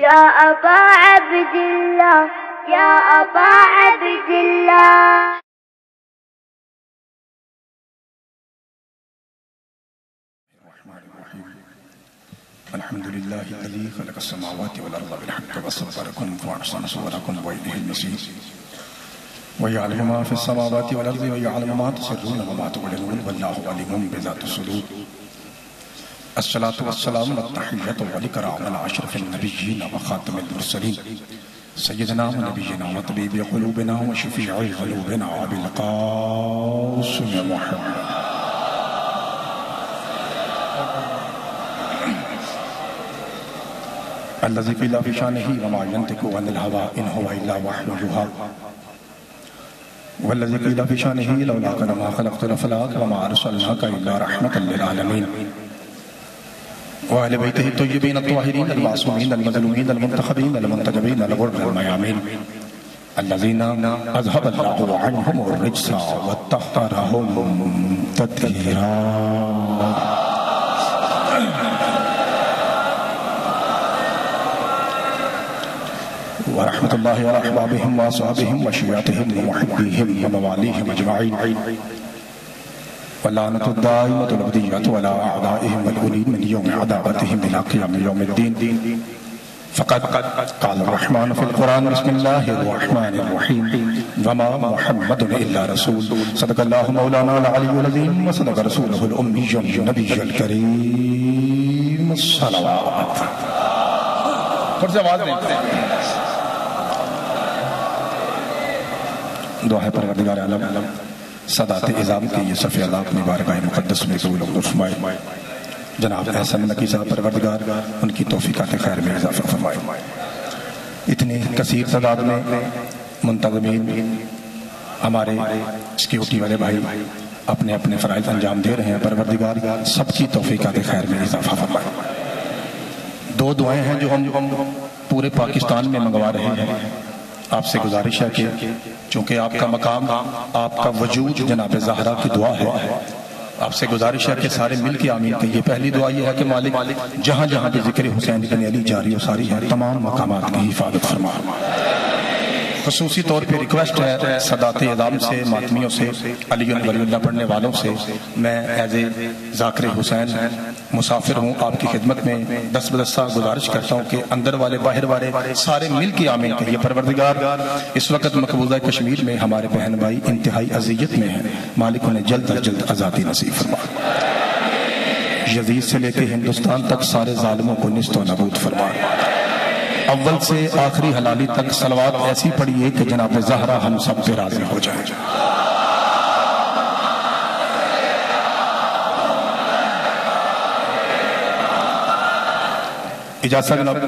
يا أبا عبد الله يا أبا عبد الله. الحمد لله الذي خلق السماوات والأرض بالحق وصوركم فأحسن صوركم وإليه المصير ويعلم ما في السماوات والأرض ويعلم ما تسرون وما تعلنون والله عليم بذات الصدور. الصلاة والسلام والتحية والإكرام على أشرف النبيين وخاتم المرسلين سيدنا ونبينا وطبيب قلوبنا وشفيع قلوبنا أبي القاسم محمد الذي قيل في شانه وما ينطق عن الهوى إن هو إلا وحي يوحى والذي قيل في شانه لولاك لما خلقت الأفلاك وما أرسلناك إلا رحمة للعالمين وأهل بيته الطيبين الطاهرين المعصومين المظلومين المنتخبين المنتجبين الغر الميامين الذين أذهب الله عنهم الرجس وطهرهم تطهيرا. ورحمة الله على أحبابهم وأصحابهم وشيعتهم ومحبيهم ومواليهم أجمعين واللعنة الدائمة الأبدية ولا أعدائهم والأولين من يوم عذابتهم إلى قيام يوم الدين. فقد قال الرحمن في القرآن بسم الله الرحمن الرحيم وما محمد إلا رسول صدق الله مولانا العلي العظيم وصدق رسوله الأمي النبي الكريم الصلوات. دعا ہے پروردگار عالم سادات اعظام کی یہ صفی اللہ اپنی بارگاہ مقدس میں قبول و فرمائے. جناب احسن نقی صاحب پروردگار ان کی توفیقات خیر میں اضافہ فرمائے. اتنی کثیر تعداد میں منتظمین ہمارے سیکیورٹی والے بھائی اپنے اپنے فرائض انجام دے رہے ہیں. پروردگار سب کی توفیقات خیر میں اضافہ فرمائے. دو دعائیں ہیں جو ہم پورے پاکستان میں منگوا رہے ہیں. آپ سے گزارش ہے کہ چونکہ آپ کا مقام آپ کا وجود جناب زہرا کی دعا ہے آپ سے گزارش ہے کہ سارے مل کے آمین کہیے. پہلی دعا یہ ہے کہ مالک جہاں جہاں بھی ذکر حسین بن علی جاری و ساری ہے تمام مقامات کی حفاظت فرما. خصوصی طور پہ ریکویسٹ ہے سادات اعظام سے ماتمیوں سے علی ولی اللہ پڑھنے والوں سے میں ایز اے ذاکر حسین مسافر ہوں آپ کی خدمت میں دس بدستہ گزارش کرتا ہوں کہ اندر والے باہر والے سارے مل کے آمین کہیے. پروردگار اس وقت مقبوضہ کشمیر میں ہمارے بہن بھائی انتہائی اذیت میں ہیں. مالک انہیں جلد از جلد آزادی نصیب فرما. یزید سے لے کے ہندوستان تک سارے ظالموں کو نیست و نابود فرما. اول سے آخری حلالی تک صلوات ایسی پڑھیے کہ جناب زہرا ہم سب پہ راضی ہو جائے. اجازت جناب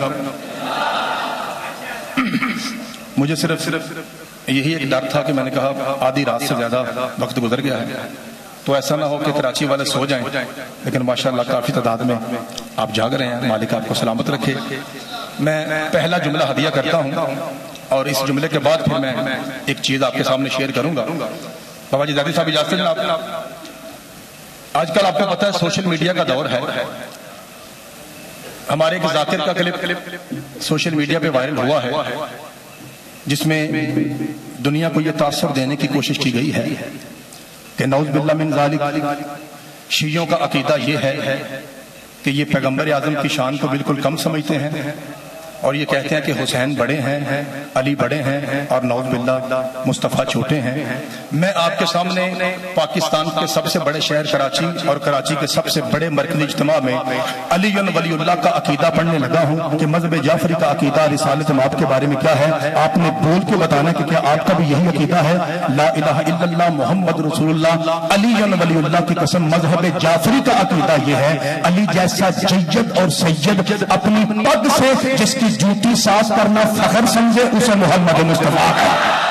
مجھے صرف یہی ایک ڈر تھا کہ میں نے کہا آدھی رات سے زیادہ وقت گزر گیا ہے تو ایسا نہ ہو کہ کراچی والے سو جائیں لیکن ماشاءاللہ کافی تعداد میں آپ جاگ رہے ہیں. مالک آپ کو سلامت رکھے. میں پہلا جملہ ہدیہ کرتا ہوں اور اس جملے کے بعد پھر میں ایک چیز آپ کے سامنے شیئر کروں گا. بابا جی زیادہ صاحب اجازت جناب. آج کل آپ کو پتہ ہے سوشل میڈیا کا دور ہے. ہمارے ایک ذاکر کا کلپ سوشل میڈیا پہ وائرل ہوا ہے جس میں دنیا کو یہ تاثر دینے کی کوشش کی گئی ہے کہ نعوذ باللہ من ذالک شیعوں کا عقیدہ یہ ہے کہ یہ پیغمبر اعظم کی شان کو بالکل کم سمجھتے ہیں اور یہ کہتے ہیں کہ حسین بڑے ہیں علی بڑے ہیں اور نعوذ باللہ مصطفیٰ چھوٹے ہیں. میں آپ کے سامنے پاکستان کے سب سے بڑے شہر کراچی اور کراچی کے سب سے بڑے مرکزی اجتماع میں علی ولی اللہ کا عقیدہ پڑھنے لگا ہوں کہ مذہب جعفری کا عقیدہ رسالت مآب کے بارے میں کیا ہے. آپ نے بول کے بتانا کہ کیا آپ کا بھی یہی عقیدہ ہے. لا الہ الا اللہ محمد رسول اللہ علی ولی اللہ کی قسم مذہب جعفری کا عقیدہ یہ ہے علی جیسا جید اور سید اپنی پگ سے جس کی جوتی صاف کرنا فخر سمجھے اسے محمد مصطفیٰ ہے.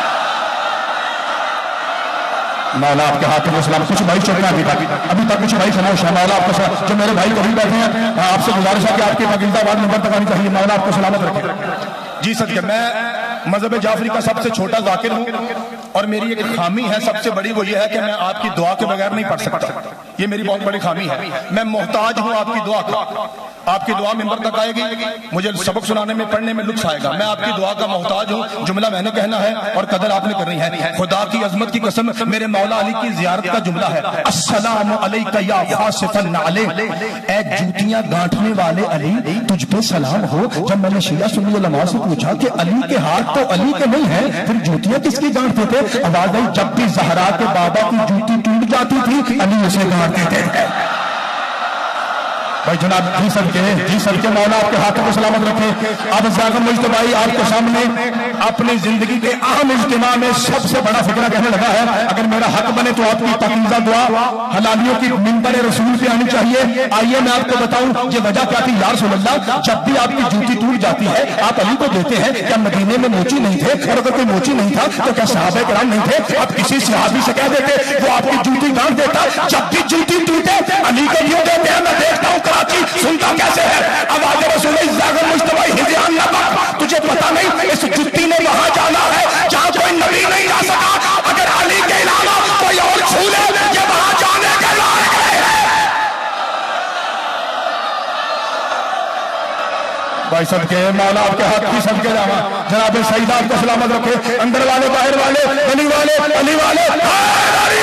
مولا آپ کے ہاتھ میں سلام. کچھ بھائی چل رہا ہے ابھی تک کچھ بھائی خاموش ہے. مولا آپ کو جو میرے بھائی کبھی بیٹھے ہیں آپ سے گزارش ہے کہ آپ کے پاکستان بعد نمبر تک آنی چاہیے. مولا آپ کو سلامت رکھے. جی صدقہ میں مذہب جعفری کا سب سے چھوٹا ذاکر ہوں اور میری ایک خامی ہے سب سے بڑی وہ یہ ہے کہ میں آپ کی دعا کے بغیر نہیں پڑھ سکتا. یہ میری بہت بڑی خامی ہے. میں محتاج ہوں آپ کی دعا کا. آپ کی دعا ممبر تک آئے گی, مجھے سبق سنانے میں پڑھنے میں لطف آئے گا. میں آپ کی دعا کا محتاج ہوں. جملہ میں نے کہنا ہے اور قدر آپ نے کرنی ہے. خدا کی عظمت کی قسم میرے مولا علی کی زیارت کا جملہ ہے, السلام علیکہ یا خاصف النعلین, اے جوتیاں گانٹھنے والے علی تجھ پہ سلام ہو. جب میں نے شیعہ سنی علماء سے پوچھا کہ علی کے ہاتھ تو علی کے نہیں ہیں, پھر جوتیاں کس کی گانٹھتے تھے؟ آواز آئی, جب بھی زہرا کے بابا کی جوتی ٹوٹ جاتی تھی علی اسے گانٹتے تھے. بھائی جناب جی سب کے مولا آپ کے ہاتھوں کو سلامت رکھے. اب زاغم مجتبائی آپ کے سامنے اپنی زندگی کے اہم اجتماع میں سب سے بڑا فکرہ کہنے لگا ہے. اگر میرا حق بنے تو آپ کی پاکیزہ دعا حلالیوں کی منبر رسول پہ آنی چاہیے. آئیے میں آپ کو بتاؤں یہ وجہ کیا تھی. یا رسول اللہ, جب بھی آپ کی جوتی ٹوٹ جاتی ہے آپ علی کو دیتے ہیں. کیا مدینے میں موچی نہیں تھے؟ اور اگر کوئی موچی نہیں تھا تو کیا صحابہ کرام نہیں تھے؟ آپ کسی صحابی سے کہہ دیتے وہ آپ کی جوتی گانٹ دیتا. جب بھی جوتی ٹوٹے علی کو یوں دیتے ہیں. میں دیکھتا ہوں سنتا کیسے ہے آواز رسول زاغم مجتبی ہدیان نبا. تجھے پتا نہیں اس جتی نے وہاں جانا ہے جہاں کوئی نبی نہیں جا سکا. اگر علی کے علاوہ کوئی اور چھو لے یہ وہاں جانے کے لائق ہے. بھائی سب کے مولا آپ کے ہاتھ کی سب کے جاوا. جناب سعید آپ کو سلامت رکھے. اندر والے باہر والے علی والے علی والے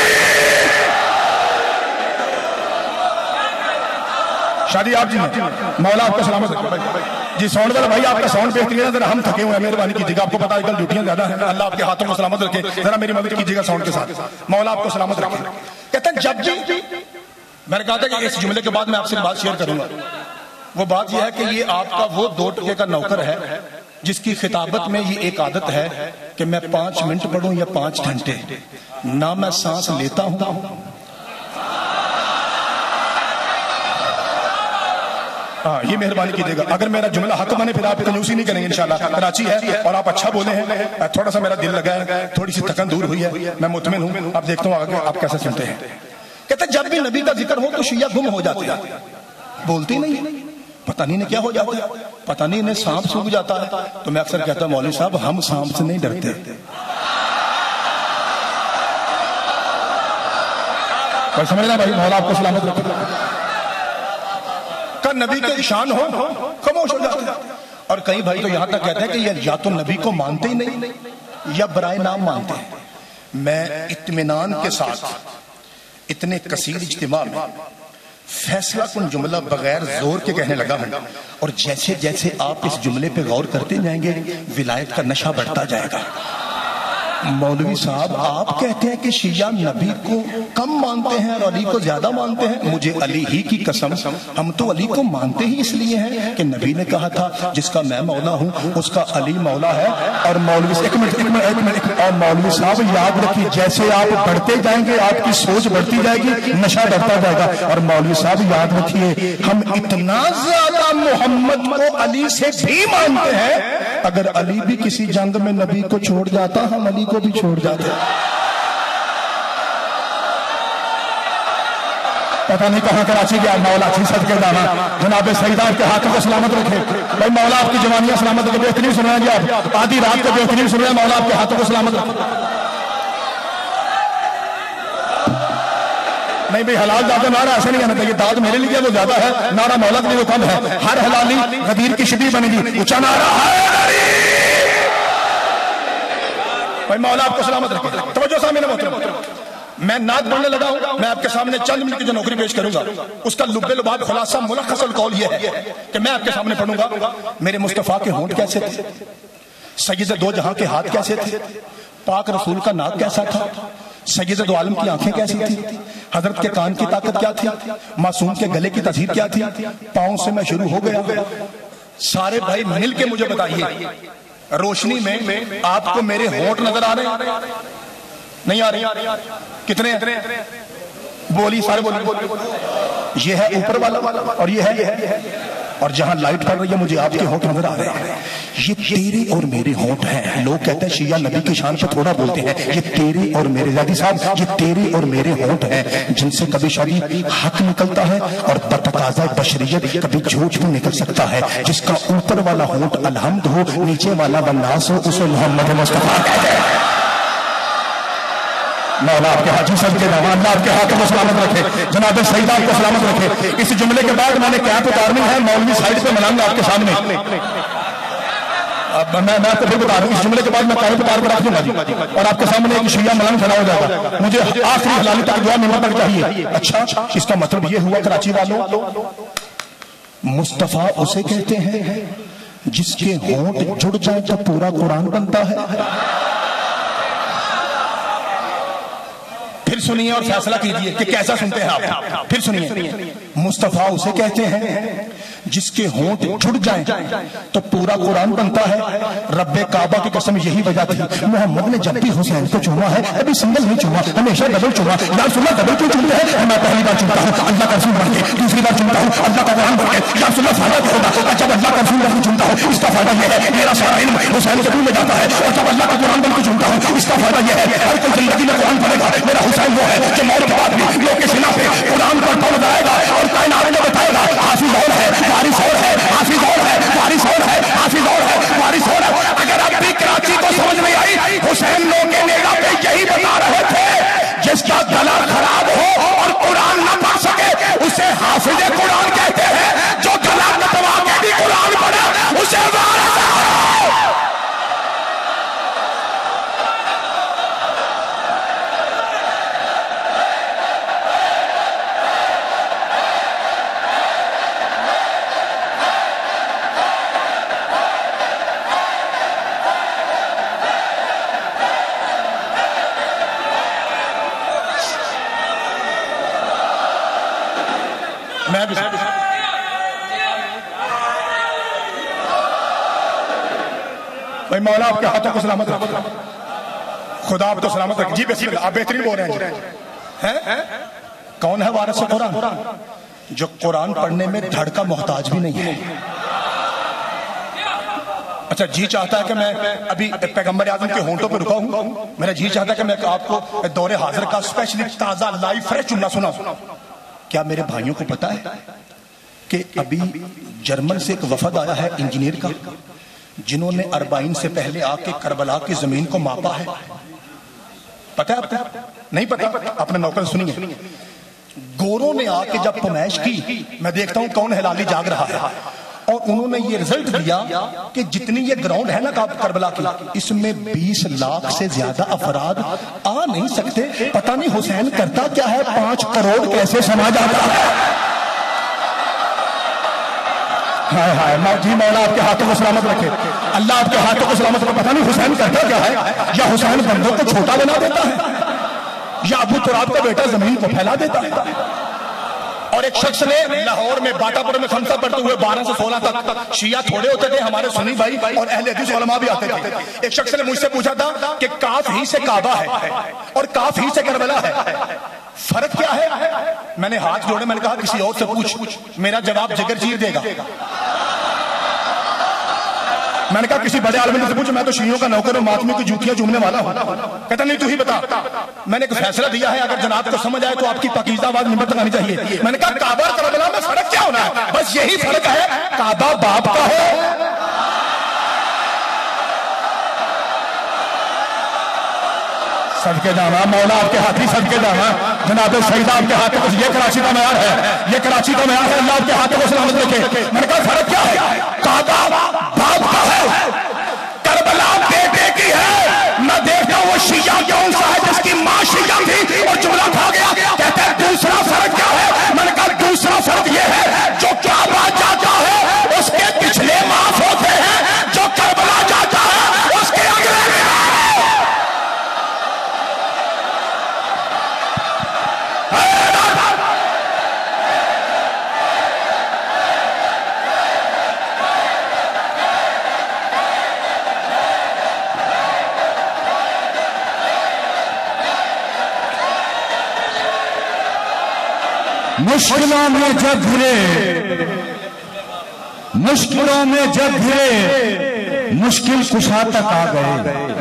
شادی آپ جی مولا آپ کو سلامت رکھے. جی ساؤنڈ والا بھائی آپ کا ساؤنڈ بہترین ہے. ذرا ہم تھکے ہوئے ہیں, مہربانی کیجیے گا. آپ کو پتا ہے کل ڈیوٹیاں زیادہ ہیں. اللہ آپ کے ہاتھوں کو سلامت رکھے. ذرا میری مدد کیجیے گا ساؤنڈ کے ساتھ. مولا آپ کو سلامت رکھے. کہتے ہیں جب جی میں نے کہا تھا کہ اس جملے کے بعد میں آپ سے بات شیئر کروں گا. وہ بات یہ ہے کہ یہ آپ کا وہ 2 ٹکے کا نوکر ہے جس کی خطابت میں یہ ایک عادت ہے کہ میں 5 منٹ پڑھوں یا 5 گھنٹے, نہ میں سانس لیتا ہوں. یہ مہربانی کیجیے گا. اگر میرا جملہ حق بنے پھر آپ کنجوسی نہیں کریں گے انشاءاللہ. کراچی ہے اور آپ اچھا بولے ہیں. تھوڑا سا میرا دل لگا ہے, تھوڑی سی تھکن دور ہوئی ہے. میں مطمئن ہوں. آپ دیکھتا ہوں آگے آپ کیسے سنتے ہیں. کہتے ہیں جب بھی نبی کا ذکر ہو تو شیعہ گم ہو جاتے ہیں, بولتے نہیں. پتہ نہیں انہیں کیا ہو جاتا ہے, پتہ نہیں انہیں سانپ سونگ جاتا ہے. تو میں اکثر کہتا ہوں مولوی صاحب ہم سانپ سے نہیں ڈرتے. بھائی سمجھنا بھائی مولا آپ کو سلامت رکھے. نبی کے شان ہو خاموش ہو جاتے ہیں. اور کئی بھائی تو یہاں تک کہتے ہیں کہ یا تو نبی کو مانتے ہی نہیں یا برائے نام مانتے ہیں. میں اطمینان کے ساتھ اتنے کثیر اجتماع میں فیصلہ کن جملہ بغیر زور کے کہنے لگا ہوں. اور جیسے جیسے آپ اس جملے پہ غور کرتے جائیں گے ولایت کا نشہ بڑھتا جائے گا. مولوی صاحب آپ کہتے ہیں کہ شیعہ نبی کو کم مانتے ہیں اور علی کو زیادہ مانتے ہیں. مجھے علی ہی کی قسم ہم تو علی کو مانتے ہی اس لیے ہیں کہ نبی نے کہا تھا جس کا میں مولا ہوں اس کا علی مولا ہے. اور مولوی ایک منٹ اور مولوی صاحب یاد رکھیے جیسے آپ بڑھتے جائیں گے آپ کی سوچ بڑھتی جائے گی, نشہ بڑھتا جائے گا. اور مولوی صاحب یاد رکھیے ہم اتنا زیادہ محمد کو علی سے بھی مانتے ہیں, اگر علی بھی کسی جنگ میں نبی کو چھوڑ جاتا ہم علی کو بھی چھوڑ جاتے. پتہ نہیں کہاں کراچی گیا. مولا کی صدقے جانا. جناب سعید آپ کے ہاتھوں کو سلامت رکھے. بھائی مولا آپ کی جوانیاں سلامت رکھے. بہترین سنائیں گے آپ آدھی رات کو بہترین سنائیں. مولا آپ کے ہاتھوں کو سلامت رکھے. نہیں بھائی حلال زیادہ نعرہ ایسے نہیں آنا چاہیے. داد میرے لیے وہ زیادہ ہے, نعرہ مولا کے لیے وہ کم ہے. ہر حلالی غدیر کی شبی بنے گی. اونچا نعرہ ہے. بھائی مولا آپ کو سلامت رکھے. توجہ سامنے محترم, میں نعت پڑھنے لگا ہوں. میں آپ کے سامنے چند منٹ کی جو نوکری پیش کروں گا اس کا لب لباب خلاصہ ملخص القول یہ ہے کہ میں آپ کے سامنے پڑھوں گا میرے مصطفیٰ کے ہونٹ کیسے تھے, سید دو جہاں کے ہاتھ کیسے تھے, پاک رسول کا ناک کیسا تھا, سید دو عالم کی آنکھیں کیسی تھی, حضرت کے کان کی طاقت کیا تھی, معصوم کے گلے کی تزہیر کیا تھی. پاؤں سے میں شروع ہو گیا. سارے بھائی مل کے مجھے بتائیے روشنی میں آپ کو میرے ہونٹ نظر آ رہے ہیں نہیں آ رہے؟ کتنے ہیں؟ بولی سارے بولی. یہ ہے اوپر والا اور یہ ہے, اور جہاں لائٹ پڑ رہی ہے مجھے آپ کے ہونٹ نظر آ رہے ہیں. یہ تیرے اور میرے ہونٹ ہیں. لوگ کہتے ہیں شیعہ نبی کی شان پہ تھوڑا بولتے ہیں. یہ تیرے اور میرے زیادی صاحب یہ تیرے اور میرے ہونٹ ہیں جن سے کبھی شبھی حق نکلتا ہے اور بتقاضۂ بشریت کبھی جھوٹ بھی نکل سکتا ہے. جس کا اوپر والا ہونٹ الحمد ہو نیچے والا والناس ہو اسے محمد مصطفیٰ کہتے ہیں. مولا آپ کے حاجی صاحب کے نام اللہ آپ کے ہاتھوں کو سلامت رکھے، جناب سعید آپ کو سلامت رکھے۔ اس جملے کے بعد میں نے کیپ اتارنی ہے، مولوی سائڈ پہ ملائیں گے آپ کے سامنے۔ میں تو بھی بتا رہا ہوں، اس جملے کے بعد میں کیپ اتار کے رکھ دوں گا جی، اور آپ کے سامنے ایک شیعہ ملنگ کھڑا ہو جائے گا۔ مجھے آخری حلالی تک دعا ملنا تک چاہیے۔ اچھا، اس کا مطلب یہ ہوا کراچی والوں، مصطفیٰ اسے کہتے ہیں جس کے ہونٹ جڑ جائے تو پورا قرآن بنتا ہے۔ پھر سنیے اور فیصلہ کیجئے کہ کیسا سنتے ہیں آپ۔ پھر سنیے، مصطفیٰ اسے کہتے ہیں جس کے ہونٹ جڑ جائیں تو پورا قرآن بنتا ہے۔ رب کعبہ کی قسم یہی وجہ تھی، محمد نے جب بھی حسین کو چوما ہے ابھی سنگل نہیں چوما، ہمیشہ ڈبل چوما۔ یا رسول اللہ ڈبل کیوں چومتے ہیں؟ میں پہلی بار چومتا ہوں اللہ کا رسول بن کے، دوسری بار چومتا ہوں اللہ کا قرآن بن کے۔ یا رسول اللہ فائدہ کیا ہوگا؟ جب اللہ کا رسول بن کے چومتا ہوں اس کا فائدہ یہ ہے میرا سارا علم حسین کے دل میں جاتا ہے، اور جب اللہ کا قرآن بن کے چومتا ہوں اس کا فائدہ یہ ہے ہر کوئی زندگی میں قرآن پڑھے گا۔ میرا حسین وہ ہے جو موت کے بعد بھی لوگ کے سینہ پہ قرآن پر پڑھ جائے گا اور کائنات کو بتائے گا حافظ اور ہے، وارث اور ہے، حافظ اور ہے، وارث اور ہے، حافظ اور ہے، وارث اور ہے۔ اگر اب بھی کراچی کو سمجھ نہیں آئی، حسین لوگ کے نیگا پہ یہی بتا رہے تھے جس کا گلا خراب ہو اور قرآن نہ پڑھ سکے اسے حافظ قرآن کہتے ہیں، جو گلا کٹوا کے بھی قرآن پڑھے اسے وارث ہے۔ بھائی مولا آپ کے ہاتھوں کو سلامت رکھو، خدا آپ کو سلامت رکھے۔ جی بسم اللہ، آپ بہترین بول رہے ہیں۔ کون ہے وارث قرآن؟ جو قرآن پڑھنے میں دھڑ کا محتاج بھی نہیں ہے۔ اچھا، جی چاہتا ہے کہ میں ابھی پیغمبر اعظم کے ہونٹوں پہ رکا ہوں، میرا جی چاہتا ہے کہ میں آپ کو دور حاضر کا اسپیشلی تازہ لائیو فریش جملہ سنا۔ کیا میرے بھائیوں کو پتا ہے کہ ابھی جرمن سے ایک وفد آیا ہے انجینئر کا، جنہوں نے 40 سے پہلے آ کے کربلا کی زمین کو ماپا ہے؟ پتا ہے آپ کو؟ نہیں پتا؟ اپنے نوکر سنیے، گوروں نے آ کے جب پمائش کی، میں دیکھتا ہوں کون ہلالی جاگ رہا ہے، اور انہوں نے یہ رزلٹ دیا کہ جتنی یہ گراؤنڈ ہے نا کربلا کی، اس میں 20 لاکھ سے زیادہ افراد آ نہیں سکتے۔ پتہ نہیں حسین کرتا کیا ہے، 5 کروڑ کیسے سما جاتا ہے۔ جی مولا آپ کے ہاتھوں کو سلامت رکھے، اللہ آپ کے ہاتھوں کو سلامت رکھے۔ پتہ نہیں حسین کرتا کیا ہے، یا حسین بندوں کو چھوٹا بنا دیتا ہے، یا ابو تراب کا بیٹا زمین کو پھیلا دیتا ہے۔ اور ایک شخص نے لاہور میں باٹا پور میں خمسہ پڑھتے ہوئے 12 سے 16 تک، شیعہ تھوڑے ہوتے تھے ہمارے سنی بھائی اور اہل حدیث علماء بھی آتے تھے، ایک شخص نے مجھ سے پوچھا تھا کہ کاف ہی سے کعبہ ہے اور کاف ہی سے کربلا ہے، فرق کیا ہے؟ میں نے ہاتھ جوڑے، میں نے کہا کسی اور سے پوچھ، میرا جواب جگر چیر دے گا۔ میں نے کہا کسی بڑے عالم سے پوچھو، میں تو شیعوں کا نوکر ہوں، ماتمی کی جوتیاں چومنے والا ہوں۔ کہتا نہیں تو ہی بتا۔ میں نے ایک فیصلہ دیا ہے، اگر جناب کو سمجھ آئے تو آپ کی پاکیزہ آواز نمبر تک آنی چاہیے۔ میں نے کہا کعبہ اور کربلا میں فرق کیا ہونا ہے؟ بس یہی فرق ہے، کعبہ باپ کا ہو، صدقے جانا مولا آپ کے ہاتھی، صدقے جانا جناب سعید آپ کے ہاتھوں کو، یہ کراچی کا معیار ہے، یہ کراچی کا معیار ہے، اللہ آپ کے ہاتھوں کو سلامت رکھے۔ میں نے کہا فرق کیا ہے؟ کعبہ باپ کا ہے، کربلا بیٹے کی ہے۔ میں دیکھتا ہوں وہ شیعہ کون سا ہے جس کی ماں شیعہ تھی اور جملہ کھا گیا، کہتے ہیں دوسرا فرق کیا ہے؟ میں نے کہا دوسرا فرق یہ ہے جو کعبہ جاتا ہے اس کے پچھلے معاف ہوتے ہیں، جو کربلا جاتا ہے اس کے اگلے میں۔ مشکلوں میں جب گھرے، مشکلوں میں جب گھرے، مشکل کشا تک آ گئے،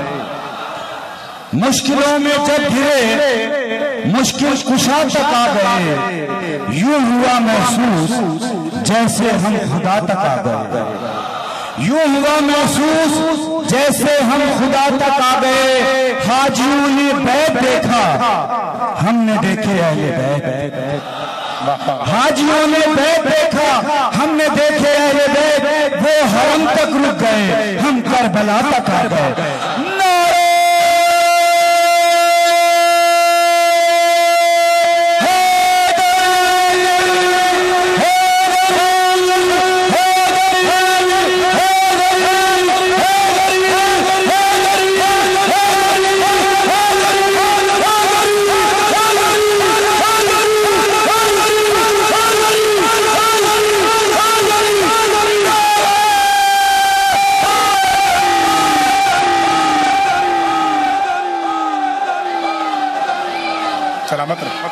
مشکلوں میں جب گھرے، مشکل کشا تک آ گئے، یوں ہوا محسوس جیسے ہم خدا تک آ گئے۔ یوں ہوا محسوس جیسے ہم خدا تک آ گئے. حاجیوں نے بیت دیکھا, ہم نے دیکھے اہل بیت. حاجیوں نے بیت دیکھا, ہم نے دیکھے اہل بیت. وہ حرم تک رک گئے, ہم کربلا تک آ گئے. سلامت رہو.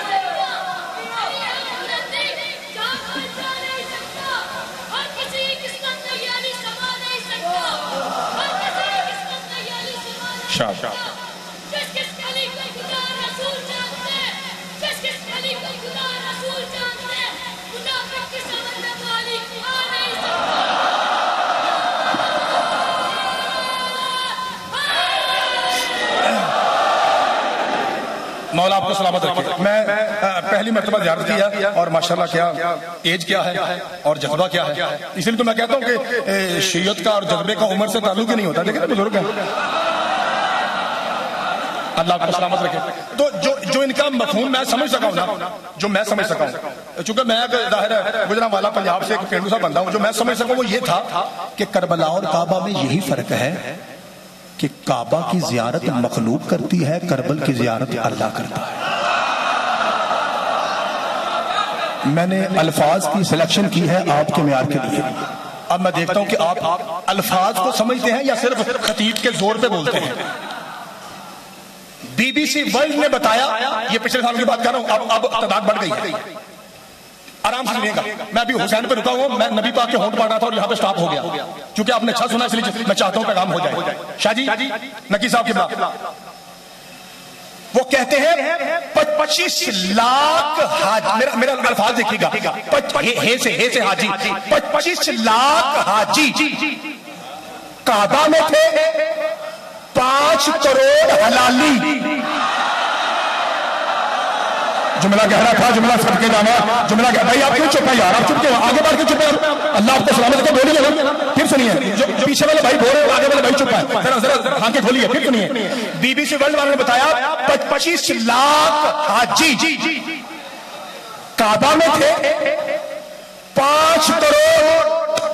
مولا آپ کو سلامت رکھے. میں پہلی مرتبہ زیارت کیا اور ماشاءاللہ کیا ایج کیا ہے اور جذبہ کیا ہے. اس لیے تو میں کہتا ہوں کہ شیعت کا اور جذبے کا عمر سے تعلق ہی نہیں ہوتا, لیکن بزرگ ہیں. اللہ آپ کو سلامت رکھے. تو جو ان کا مفہوم میں سمجھ سکا ہوں نا, جو میں سمجھ سکا ہوں, چونکہ میں ظاہر ہے گجرانوالہ پنجاب سے ایک پینڈو سا بندہ ہوں, جو میں سمجھ سکا وہ یہ تھا کہ کربلا اور کعبہ میں یہی فرق ہے کہ کعبہ کی زیارت مخلوق کرتی ہے, کربل کی زیارت اللہ کرتا ہے. میں نے الفاظ کی سلیکشن کی ہے آپ کے معیار کے لیے. اب میں دیکھتا ہوں کہ آپ الفاظ کو سمجھتے ہیں یا صرف خطیب کے زور پہ بولتے ہیں. بی بی سی ورلڈ نے بتایا, یہ پچھلے سال کی بات کر رہا ہوں, اب تعداد بڑھ گئی ہے. آرام سے سنیے گا, میں ابھی حسین پہ رکا ہوں, میں نبی پاک کے ہونٹ پڑھ رہا تھا اور یہاں پہ سٹاپ ہو گیا کیونکہ آپ نے اچھا سنا, اس لیے میں چاہتا ہوں پیغام ہو جائے. شاہ جی نقی صاحب کی بات, وہ کہتے ہیں 25 لاکھ حاجی, میرا الفاظ دیکھیے گا, ہے سے حاجی, 25 لاکھ حاجی کعبہ میں تھے, 5 کروڑ حلالی. جملہ گہرا تھا, جملہ سب کے جانا, جملہ گہرا. بھائی آپ کیوں چپ ہیں یار, آپ چپ کے آگے بڑھ کے چپ ہیں. اللہ آپ کو سلامت کے بولیے, پھر سنیے. جو پیچھے والے بھائی بول رہے ہیں, آگے والے بھائی چپ ہیں, ذرا آنکھیں کھولیے, پھر سنیے. بی بی سی ورلڈ والوں نے بتایا 25 لاکھ حاجی کعبہ میں تھے, 5 کروڑ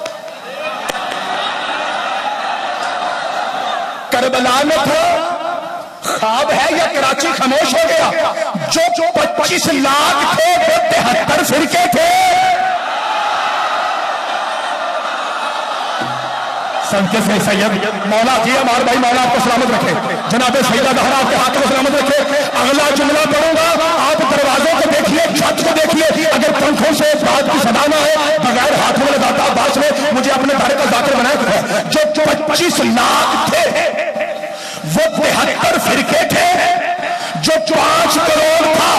کربلا میں تھا. خواب ہے یا کراچی خاموش ہو گیا؟ جو 25 لاکھ تھے وہ 73 فرقے تھے. سنکے سے سید مولا جی ہمارے بھائی, مولا آپ کو سلامت رکھے. جناب سیدہ زہرا آپ کے ہاتھ کو سلامت رکھے. اگلا جملہ پڑھوں گا, آپ دروازوں کو دیکھیے, چھت کو دیکھیے, اگر پنکھوں سے بات کی صدا نہ ہے, بغیر ہاتھوں میں داتا عباس نے مجھے اپنے دارے کا ذاکر بنایا تھا. جو 25 لاکھ تھے وہ 73 فرقے تھے. جو 5 کروڑ تھا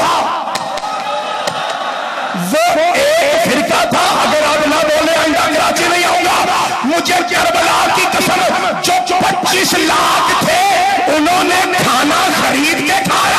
وہ ایک فرقہ تھا. اگر آپ نہ بولے آئندہ کراچی نہیں آؤں گا. مجھے کربلا کی قسم, جو 25 لاکھ تھے انہوں نے کھانا خرید کے کھایا.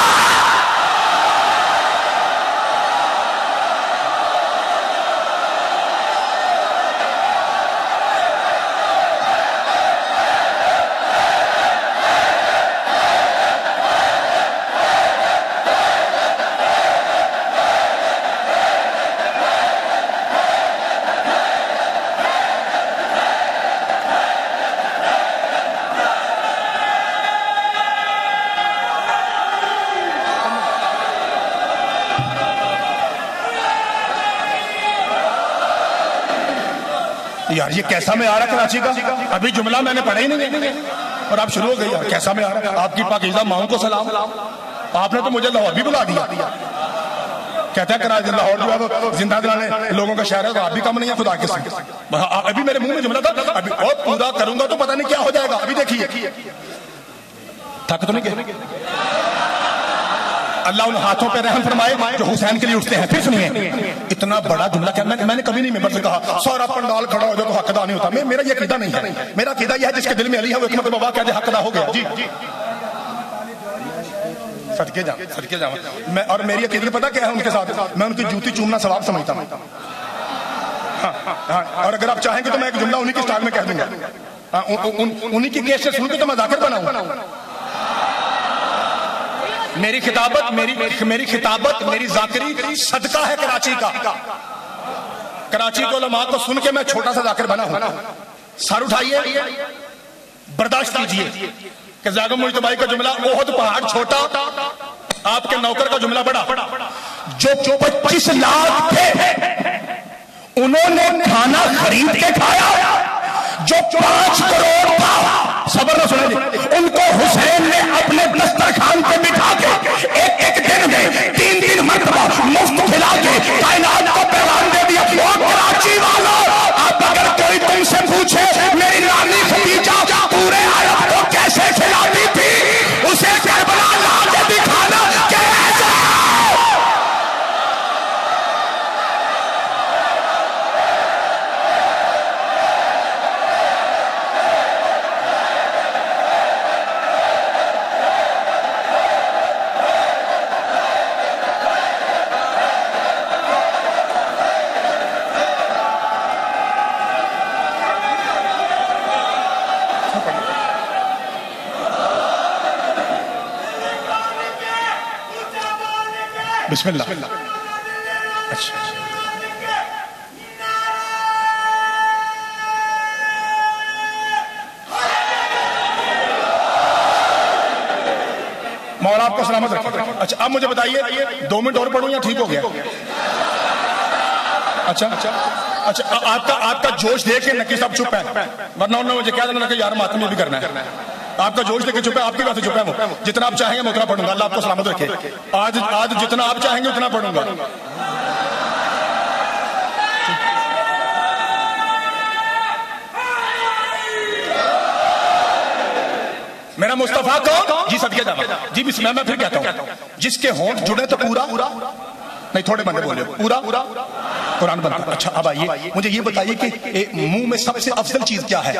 یار یہ کیسا میں آ رہا کراچی کا, ابھی جملہ میں نے پڑھا ہی نہیں اور آپ شروع ہو گئی. کیسا میں آ رہا, آپ کی پاکیزہ ماؤں کو سلام. آپ نے تو مجھے لاہور بھی بلا دیا. کہتا ہے کراچی لاہور جو ہے زندہ دلانے لوگوں کا شہر ہے, تو آپ بھی کم نہیں ہے خدا کے ساتھ. ابھی میرے منہ میں جملہ تھا, ابھی اور پورا کروں گا تو پتہ نہیں کیا ہو جائے گا. ابھی دیکھیے, تھک تو نہیں گئے. اللہ ان ہاتھوں پہ رحم فرمائے جو حسین کے لیے اٹھتے ہیں. پھر سنیے, اتنا بڑا جملہ کیا میں نے کبھی نہیں ممبر سے کہا سارا پنڈال کھڑا ہو جائے تو حق ادا نہیں ہوتا. میرا یہ عقیدہ نہیں ہے. میرا عقیدہ یہ ہے جس کے دل میں علی ہے وہ ایک مرتبہ بابا کہہ دے حق ادا ہو گیا. جی صدقے جاؤں میں. اور میری عقیدت پتہ کیا ہے ان کے ساتھ؟ میں ان کی جوتی چومنا ثواب سمجھتا ہوں. اور اگر آپ چاہیں گے تو میں ایک جملہ انہی کی سٹائل میں کہہ دوں گا, انہی کی کیس سے سن کے تو میں ذاکر بناؤں. میری خطابت میری ذاکری صدقہ ہے کراچی کا. کراچی کے علماء کو سن کے میں چھوٹا سا ذاکر بنا ہوں. سر اٹھائیے, برداشت کیجئے کہ زاغم مجتبائی کا جملہ احد پہاڑ چھوٹا, آپ کے نوکر کا جملہ بڑا. جو 25 لاکھ تھے انہوں نے کھانا خرید کے کھایا, جو 5 کروڑ تھا صبر نہ سنیں ان کو حسین نے اپنے دسترخوان پہ بٹھا کے ایک دن میں 3 مرتبہ مفت کھلا کے کائنات کو پیغام دے دیا. کراچی والوں, اب اگر کوئی تم سے پوچھے میری نانی خدیجہ پورے عرب کو کیسے کھلاتی تھی, اسے کربلا لا کے دکھانا کیسے. بسم اللہ. اچھا مولا آپ کو سلامت رکھے. اچھا اب مجھے بتائیے 2 منٹ اور پڑھوں یا ٹھیک ہو گیا؟ اچھا آپ کا جوش دیکھ کے نکی صاحب چپ ہے, ورنہ انہوں نے مجھے کہہ دینا کہ یار ماتم یہ بھی کرنا ہے. آپ کا جوش دیکھ کے چپ ہے, آپ کی بات سے چپ ہے وہ. جتنا آپ چاہیں گے میں اتنا پڑھوں گا. اللہ آپ کو سلامت رکھے. آج جتنا آپ چاہیں گے اتنا پڑھوں گا. میرا مصطفیٰ کون؟ جی صدقے جاوا. جی بسم اللہ. میں پھر کہتا ہوں جس کے ہونٹ جڑے تو پورا نہیں, تھوڑے بندے بولے پورا قرآن بنتا. اچھا اب آئیے مجھے یہ بتائیے کہ منہ میں سب سے افضل چیز کیا ہے؟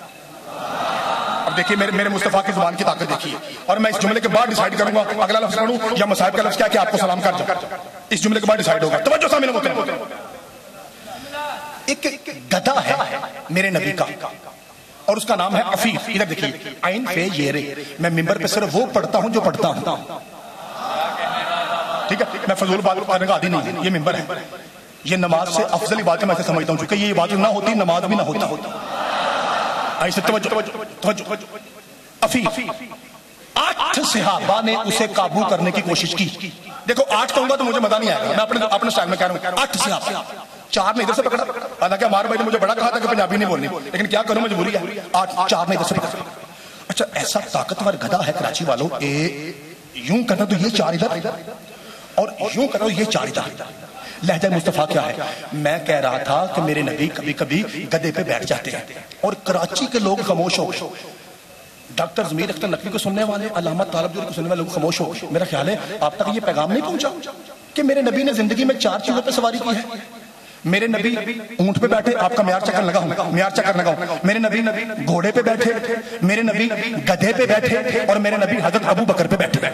اب دیکھیے میرے مصطفیٰ کی زبان کی طاقت دیکھیے. اور میں اس جملے کے بعد ڈیسائیڈ کروں گا اگلا لفظ پڑھوں یا مصائب کا لفظ کیا کہ آپ کو سلام کر جاؤں. اس جملے کے بعد ڈیسائیڈ ہوگا. توجہ سامنے ہوتے ہیں. ایک گدھا ہے میرے نبی کا اور اس کا نام ہے عفیف. ادھر دیکھیے عین فے یہ رے. میں ممبر پہ صرف وہ پڑھتا ہوں جو پڑھتا ہوں, ٹھیک ہے. میں فضول بات کرنے کا عادی نہیں ہوں. یہ ممبر ہے, یہ نماز سے افضل عبادت میں ایسے سمجھتا ہوں چونکہ یہ عبادت نہ ہوتی نماز بھی نہ ہوتا. ایسے توجہ. عفیف 8 صحابہ نے اسے قابو کرنے کی کوشش کی. دیکھو 8 کہوں گا تو مجھے مزہ نہیں آئے گا, میں اپنے سٹائل میں کہہ رہا ہوں 8 صحابہ. 4 نے ادھر سے پکڑا. حالانکہ ہمارے بھائی نے مجھے بڑا کہا تھا کہ پنجابی نہیں بولنی, لیکن کیا کروں مجبوری ہے. 4 نے ادھر سے پکڑا. اچھا ایسا طاقتور گدھا ہے کراچی والوں, یوں کرنا تو یہ 4 ادھر اور یوں کرنا تو یہ 4 ادھر. لہجہ مصطفیٰ کیا ہے؟ میں کہہ رہا تھا کہ میرے نبی کبھی کبھی گدھے پہ بیٹھ جاتے ہیں اور کراچی کے لوگ خاموش ہو گئے. ڈاکٹر ضمیر اختر نقوی کو سننے والے, علامہ طالب جوہری کو سننے والے لوگ خاموش ہو گئے. میرا خیال ہے آپ تک یہ پیغام نہیں پہنچا کہ میرے نبی نے زندگی میں 4 چیزوں پہ سواری کی ہے. میرے نبی اونٹ پہ بیٹھے, آپ کا معیار چکر لگاؤں. میرے نبی گھوڑے پہ بیٹھے, میرے نبی گدھے پہ بیٹھے, اور میرے نبی حضرت ابو بکر پہ بیٹھے.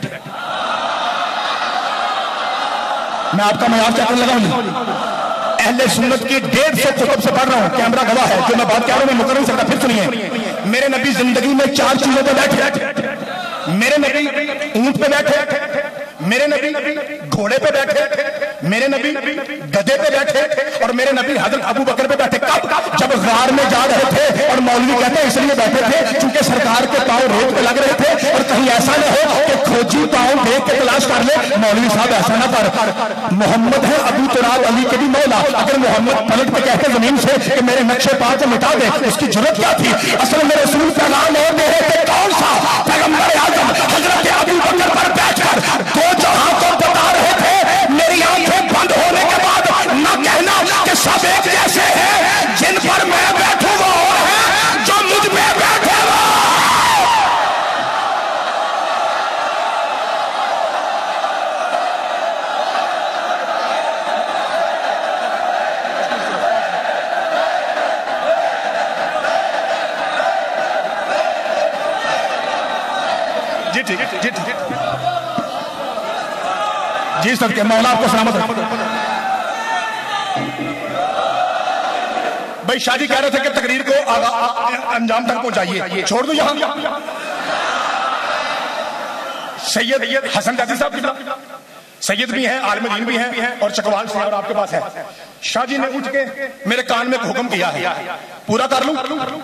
میں آپ کا معیار چکر لگاؤں. اہل سنت کی 150 کتب سے پڑھ رہا ہوں, کیمرہ گواہ ہے. جو میں بات کہہ رہا ہوں میں مکر نہیں سکتا. پھر سنیے, میرے نبی زندگی میں 4 چیزوں پہ بیٹھے. میرے نبی اونٹ پہ بیٹھے, میرے نبی گھوڑے پہ بیٹھے, میرے نبی گدھے پہ بیٹھے, اور میرے نبی حضرت ابو بکر پہ بیٹھے. کب؟ جب غار میں جا رہے تھے اور مولوی کہتے ہیں اس لیے بیٹھے تھے چونکہ سرکار کے پاؤں ریت پہ لگ رہے تھے اور کہیں ایسا نہ ہو کہ کھوجی پاؤں دیکھ کے تلاش کر لے مولوی صاحب ایسا نہ کر. محمد ہے ابو تراب علی کے بھی مولا. اگر محمد پلٹ کے کہتے زمین سے کہ میرے نقشے پاؤں کو مٹا دے, اس کی ضرورت کیا تھی؟ اصل میں رسول پیغام اور دے رہے تھے. کون سا پیغمبر اعظم حضرت ابو بکر پر بیٹھ کر 2 جہاں کو بتا رہے تھے. میری آنکھیں بند ہونے کے بعد نہ کہنا کہ سب ایک جیسے ہیں. جن پر میں بیٹھوں وہ اور ہیں جو مجھ پہ بیٹھے وہ. جی ٹھیک ہے جی ٹھیک ہے جی سب کے مولا آپ کو سلامت رکھے. بھائی شاہ جی کہہ رہے تھے کہ تقریر کو انجام تک پہنچائیے. چھوڑ دوں یہاں سید حسن جاتی صاحب کی سید بھی ہیں عالم دین بھی ہیں اور چکوال سے اور آپ کے پاس ہے. شاہ جی نے اٹھ کے میرے کان میں حکم کیا ہے پورا کر لوں.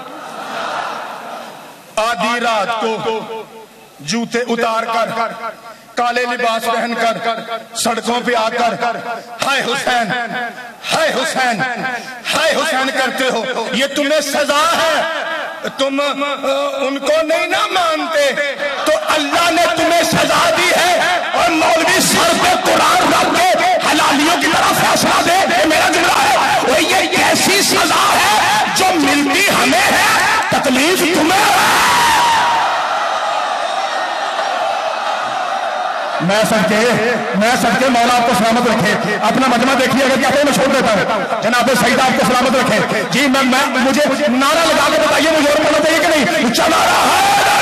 آدھی رات کو جوتے اتار کر کالے لباس پہن کر سڑکوں پہ آ کر ہائے حسین ہائے حسین ہائے حسین کرتے ہو. یہ تمہیں سزا ہے. تم ان کو نہیں نہ مانتے تو اللہ نے تمہیں سزا دی ہے. اور مولوی سر پہ قرآن رکھ کے حلالیوں کی طرف فیصلہ دے. میرا جملہ ہے یہ کیسی سزا ہے جو ملتی ہمیں ہے تکلیف تمہیں ہے. میں سب کے مولا آپ کو سلامت رکھے. اپنا مجمع دیکھیے اگر کیا میں چھوڑ دیتا ہوں. جناب سعید آپ کو سلامت رکھے. جی مجھے نعرہ لگا کے بتائیے مجھے اور بولنا چاہیے کہ نہیں. چلا رہا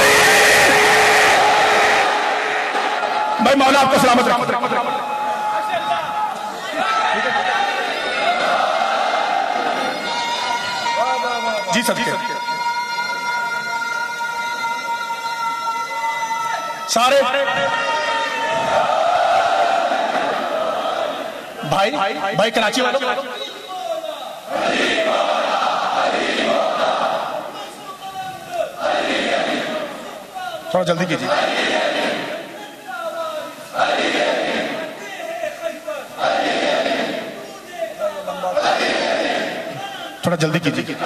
بھائی مولا آپ کو سلامت رکھے. جی سب کے سارے بھائی کراچی والوں تھوڑا جلدی کیجیے. تھوڑا جلدی کیجیے.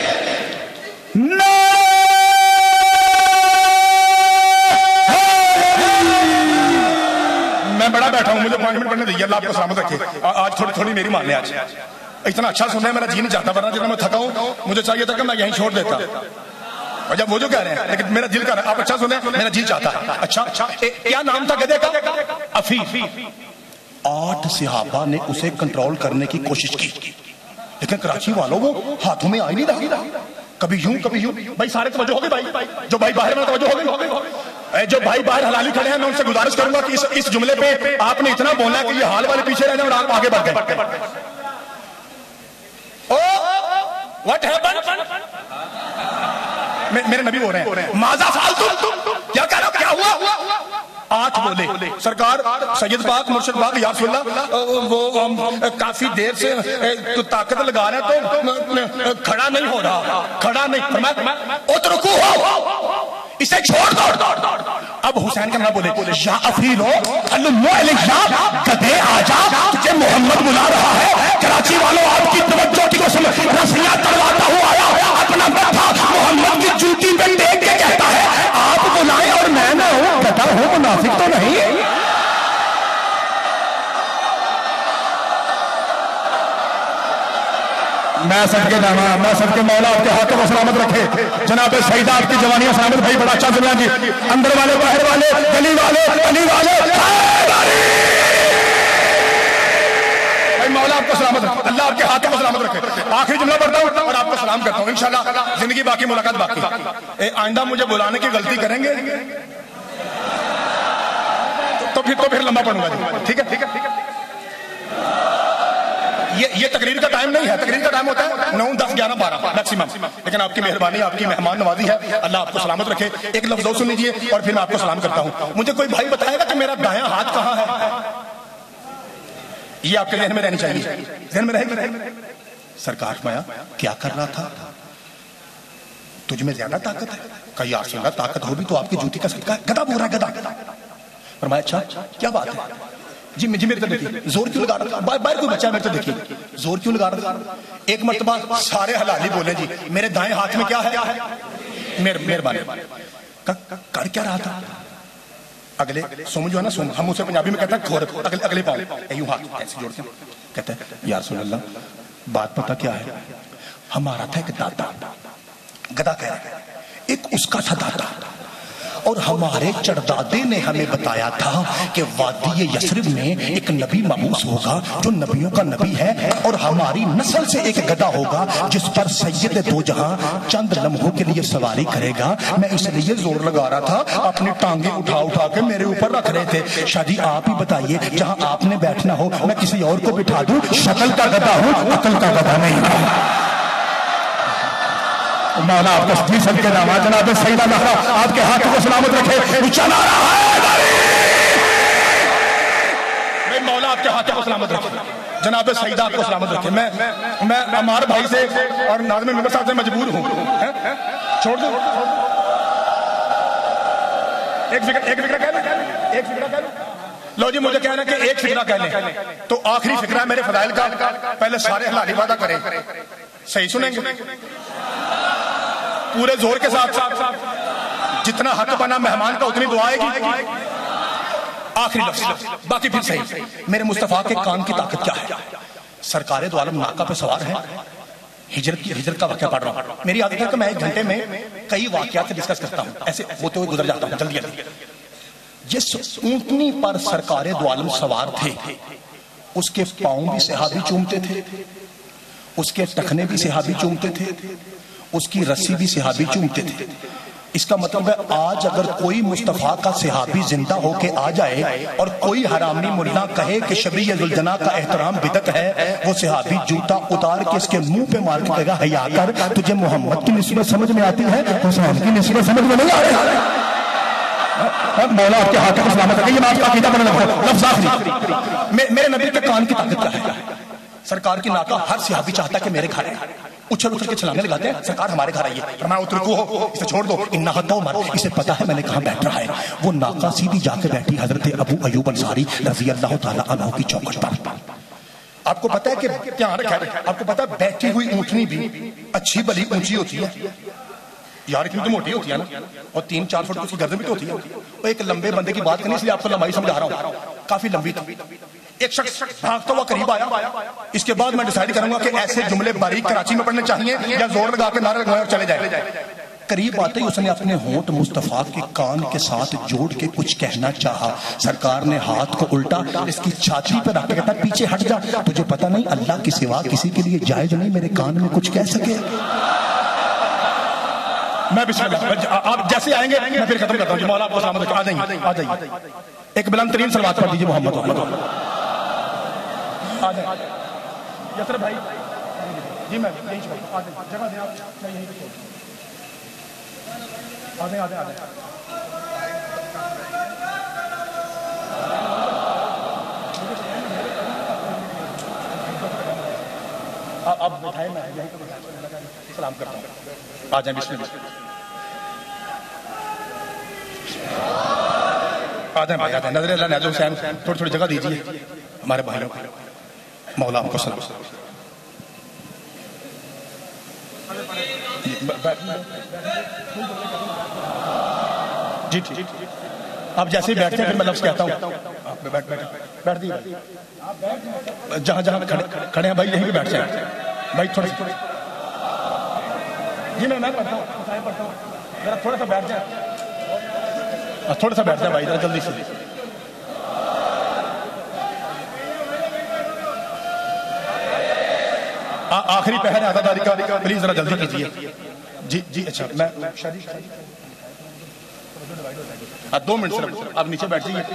میں بڑا بیٹھا ہوں مجھے اپوائنٹمنٹ کرنے دیجیے. اللہ آپ کو سلامت رکھے. آج تھوڑی میری مان لیں. آج اتنا اچھا سننا ہے میرا جی نہیں چاہتا ورنہ جتنا میں تھکا ہوں مجھے چاہیے تھا کہ میں یہیں چھوڑ دیتا. اور جب وہ جو کہہ رہے ہیں لیکن میرا دل کر رہا ہے آپ اچھا سنیں میرا جی چاہتا ہے. اچھا کیا نام تھا گدھے کا؟ عفیف. 8 صحابہ نے اسے کنٹرول کرنے کی کوشش کی لیکن کراچی والوں وہ ہاتھوں میں آئی نہیں رہا. کبھی یوں. بھائی سارے توجہ ہو گئی. بھائی جو بھائی باہر میں توجہ ہو گئی. جو بھائی باہر حلالی کھڑے ہیں میں ان سے گزارش کروں گا کہ اس جملے پہ آپ نے اتنا بولنا ہے کہ یہ حال والے پیچھے رہ جائیں اور آپ آگے بڑھ گئے. What happened? میرے نبی بول رہے ہیں ماذا فعلتم. کیا کہہ رہا کیا ہوا؟ 8 بولے. سرکار سید پاک مرشد پاک یا رسول اللہ وہ کافی دیر سے طاقت لگا رہے ہیں تو کھڑا نہیں ہو رہا. کھڑا نہیں فرمایا اترکو اسے چھوڑ دو. اب حسین کا نام بولے یا افیرو گدھے آجا تجھے محمد بلا رہا ہے. کراچی والوں آپ کی توجہ کی قسم رسیاں تلواتا ہوا آیا اپنا ماتھا محمد کی جوتی پہ ٹیک کے کہتا ہے آپ بلائیں اور میں نہ ہوں. گدھا ہوں منافق تو نہیں. میں سب کے مولا آپ کے ہاتھوں کو سلامت رکھے. جناب سعید آپ کی جوانیاں سلامت. بھائی بڑا اچھا سنیا جی. اندر والے باہر والے گلی والے علی والے بھائی مولا آپ کو سلامت رکھے. اللہ آپ کے ہاتھوں کو سلامت رکھے. آخری جملہ پڑھتا ہوں اور آپ کو سلام کرتا ہوں. انشاءاللہ زندگی باقی ملاقات باقی. آئندہ مجھے بلانے کی غلطی کریں گے تو پھر لمبا پڑھوں گا. ٹھیک ہے. یہ تقریر کا ٹائم نہیں ہے. تقریر کا ٹائم ہوتا ہے 9, 10, 11, 12 میکسیمم. لیکن آپ کی مہربانی آپ کی مہمان نوازی ہے. اللہ آپ کو سلامت رکھے. ایک لفظ اور سن لیجیے اور پھر میں آپ کو سلام کرتا ہوں. مجھے کوئی بھائی بتائے گا کہ میرا دایاں ہاتھ کہاں ہے؟ یہ آپ کے ذہن میں رہنی چاہیے. ذہن میں رہے گی. سرکار فرمایا کیا کر رہا تھا؟ تجھ میں زیادہ طاقت ہے. کہا یا رسول اللہ طاقت ہو بھی تو آپ کی جوتی کا صدقہ ہے. گدھا بول رہا ہے گدھا. فرمایا اچھا کیا بات ہے؟ جی میرے تو دیکھیے زور کیوں لگا رہا تھا؟ باہر کوئی بچہ ہے میرے تو دیکھیے زور کیوں لگا رہا تھا؟ ایک مرتبہ سارے حلالی بولے جی میرے دائیں ہاتھ میں کیا ہے؟ مہربانی. کر کیا رہا تھا؟ اگلے سوم جو ہے نا سوم ہم اسے پنجابی میں کہتے ہیں کھور. اگلے پاؤں یوں ہاتھ ایسے جوڑتے ہیں. کہتے ہیں یا رسول اللہ بات پتہ کیا ہے؟ ہمارا تھا ایک دادا. گدھا کہہ رہا ہے ایک اس کا تھا دادا. اور ہمارے چڑدادے نے ہمیں بتایا تھا کہ وادی یثرب میں ایک نبی مبعوث ہوگا جو نبیوں کا نبی ہے، اور ہماری نسل سے ایک گدھا ہوگا جس پر سید دو جہاں چند لمحوں کے لیے سواری کرے گا۔ میں اس لیے زور لگا رہا تھا، اپنی ٹانگیں اٹھا اٹھا کے میرے اوپر رکھ رہے تھے۔ شاہ جی آپ ہی بتائیے، جہاں آپ نے بیٹھنا ہو میں کسی اور کو بٹھا دوں؟ شکل کا گدھا ہوں، عقل کا گدھا نہیں۔ مولا آپ کو سجی سب کے نامہ جناب سیدہ زہرا آپ کے ہاتھ کو سلامت رکھے۔ چلا رہا میں مولا آپ کے ہاتھ کو سلامت رکھے، جناب سیدہ آپ کو سلامت رکھے۔ میں عمار بھائی سے اور ناظم ممبر صاحب سے مجبور ہوں، چھوڑ دوں ایک فکرہ کہہ لیں۔ لو جی مجھے کہنا کہ ایک فکرہ کہہ لیں تو آخری فکرہ میرے فضائل کا، پہلے سارے حلالی وعدہ کریں، صحیح سنیں گے پورے زور کے ساتھ، جتنا حق بنا مہمان کا اتنی دعائے گی۔ آخری لفظ باقی پھر صحیح۔ میرے مصطفیٰ کے کان کی طاقت کیا ہے؟ سرکار دو عالم ناکہ پہ سوار ہے، ہجرت کا واقعہ پڑھ رہا ہوں۔ میری عادت ہے کہ میں ایک گھنٹے میں کئی واقعات سے ڈسکس کرتا ہوں، ایسے ہوتے ہوئے گزر جاتا ہوں جلدی جلدی۔ جس اونٹنی پر سرکار دو عالم سوار تھے اس کے پاؤں بھی صحابی چومتے تھے، اس کے ٹخنے بھی صحابی چومتے تھے، اس کی رسی بھی صحابی چومتے تھے۔ اس کا مطلب ہے آج اگر کوئی مصطفیٰ کا صحابی زندہ ہو کے آ جائے اور کوئی حرامی ملا کہے کہ شبیہ ذوالجناح کا احترام بدعت ہے، وہ صحابی جوتا اتار کے اس کے منہ پہ مار کے کہے گا حیا کر، تجھے محمد کی نسبت سمجھ میں آتی ہے، حسین کی نسبت سمجھ میں نہیں آ رہی۔ مولا آپ کے ہاتھ کو سلامت رکھے۔ یہ بات کا عقیدہ بنا لفظ آخری۔ میرے نبی کے کان کی طاقت کیا ہے؟ سرکار کی ناکہ ہر صحابی چاہتا ہے کہ میرے گھر ہے، اچھل اچھل کے چھلانے لگاتے ہیں، سرکار ہمارے گھر آئیے، فرمایا اترکو ہو، اسے چھوڑ دو، انہا تو عمر، اسے پتا ہے میں نے کہاں بیٹھ رہا ہے۔ وہ ناکہ سیدھی جا کے بیٹھی حضرت ابو ایوب انصاری رضی اللہ تعالیٰ عنہ کی چوکھٹ پر۔ آپ کو پتا ہے کہ کیا رکھا ہے؟ آپ کو پتا ہے بیٹھی ہوئی اونٹنی بھی اچھی بلی اونچی ہوتی ہے یار، اتنی تو موٹی ہوتی ہے نا، اور 3-4 فٹ کی گردن بھی تو ہوتی ہے۔ وہ ایک لمبے بندے کی بات کرنی، اس لیے آپ کو لمبائی سمجھا رہا ہوں، کافی لمبی تھی۔ ایک شخص بھاگتا ہوا قریب آیا، اس کے بعد میں ڈیسائیڈ کروں گا کہ ایسے جملے باریک کراچی میں پڑھنے چاہیے یا زور لگا کے نعرے لگائے اور چلے جائے۔ قریب آتے ہی اس نے اپنے ہونٹ مصطفیٰ کے کان کے ساتھ جوڑ کے کچھ کہنا چاہا۔ سرکار نے ہاتھ کو الٹا اس کی چھاتی پر رکھ کے کہتا پیچھے ہٹ جا، تجھے پتا نہیں اللہ کے سوا کسی کے لیے جائز نہیں میرے کان میں کچھ کہہ سکے۔ میں بسم اللہ، آپ جیسے آئیں گے میں پھر ختم کرتا ہوں۔ مولا آپ کو سلامت رکھے، آ جائیے ایک بلند ترین صلوات پڑھ دیجیے محمد۔ آ جائیں یسر بھائی جی، میں یہیں چھوڑ، آ جائیں جگہ دیں آپ، میں یہیں پہ چھوڑ، آ جائیں۔ آپ بٹھائیں، میں یہیں پہ سلام کرتا ہوں، آ جائیں بسم اللہ۔ آ جائیں بھائی، آ جائیں، نظر اللہ نیاز حسین تھوڑی تھوڑی جگہ دیجیے ہمارے بھائیوں کو۔ مولا آپ کو سلام۔ جی ٹھیک، آپ جیسے ہی بیٹھتے ہیں پھر میں لفظ کہتا ہوں، بیٹھ دیجیے جہاں جہاں کھڑے ہیں بھائی، یہیں پہ بیٹھ جائیں بھائی، تھوڑا جی میں پڑھتا ہوں، ذرا تھوڑا سا بیٹھ جائیں، تھوڑا سا بیٹھ جائیں بھائی، ذرا جلدی سے۔ آخری پہر عزاداری کا پلیز ذرا جلدی کیجیے۔ جی اچھا، میں 2 منٹ صرف، آپ نیچے بیٹھ جائیے۔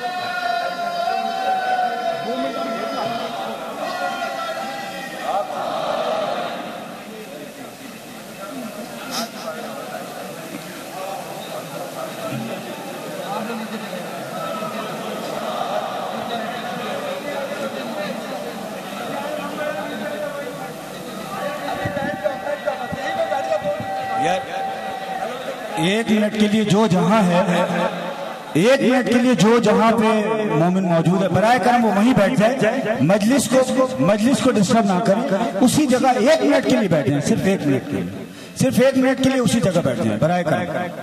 ایک منٹ کے لیے جو جہاں ہے، ایک منٹ کے لیے جو جہاں پہ مومن موجود ہے برائے کرم وہ وہیں بیٹھ جائے، مجلس کو ڈسٹرب نہ کریں، اسی جگہ 1 منٹ کے لیے بیٹھیں، صرف 1 منٹ کے لیے، صرف 1 منٹ کے لیے اسی جگہ بیٹھ جائیں برائے کرم۔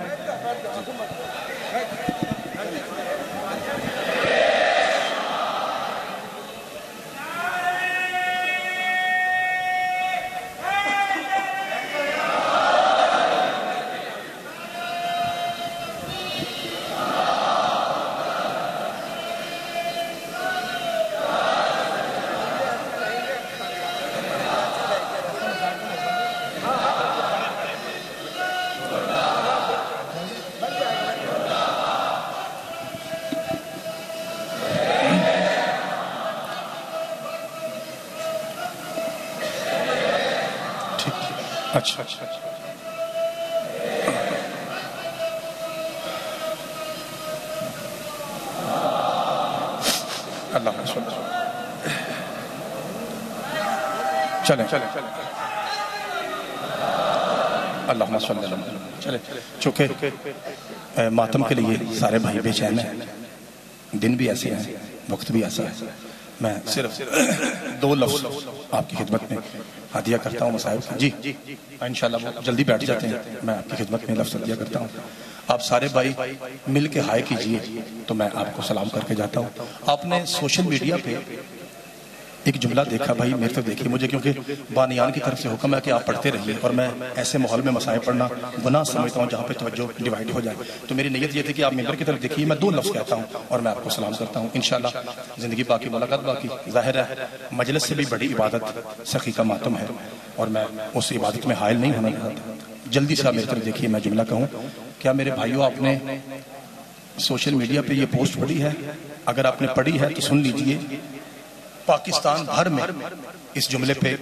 اچھا اللہ چلیں اللہم صلی اللہ علیہ وسلم. چلے چونکہ ماتم کے لیے سارے بھائی بے چین ہیں, دن بھی ایسے ہیں, وقت بھی ایسا ہے, میں صرف 2 لفظ آپ کی خدمت میں ہدیہ کرتا ہوں مصاحب. جی انشاءاللہ وہ جلدی بیٹھ جاتے ہیں, میں آپ کی خدمت میں لفظ ہدیہ کرتا ہوں. آپ سارے بھائی مل کے ہائے کیجئے تو میں آپ کو سلام کر کے جاتا ہوں. آپ نے سوشل میڈیا پہ ایک جملہ دیکھا بھائی, میرے تو دیکھی مجھے, کیونکہ بانیان کی طرف سے حکم ہے کہ آپ پڑھتے رہیے, اور میں ایسے ماحول میں مصائب پڑھنا گناہ سمجھتا ہوں جہاں پہ توجہ ڈیوائیڈ ہو جائے. تو میری نیت یہ تھی کہ آپ ممبر کی طرف دیکھیے, میں 2 لفظ کہتا ہوں اور میں آپ کو سلام کرتا ہوں. انشاءاللہ زندگی باقی, ملاقات باقی. ظاہر ہے مجلس سے بھی بڑی عبادت سخی کا ماتم ہے, اور میں اس عبادت میں حائل نہیں ہونا چاہتا. جلدی سے آپ میری طرف دیکھیے, میں جملہ کہوں. کیا میرے بھائیوں آپ نے سوشل میڈیا پہ یہ پوسٹ پڑھی ہے؟ اگر آپ نے پڑھی ہے تو سن لیجئے. پاکستان بھر میں اس جملے پہ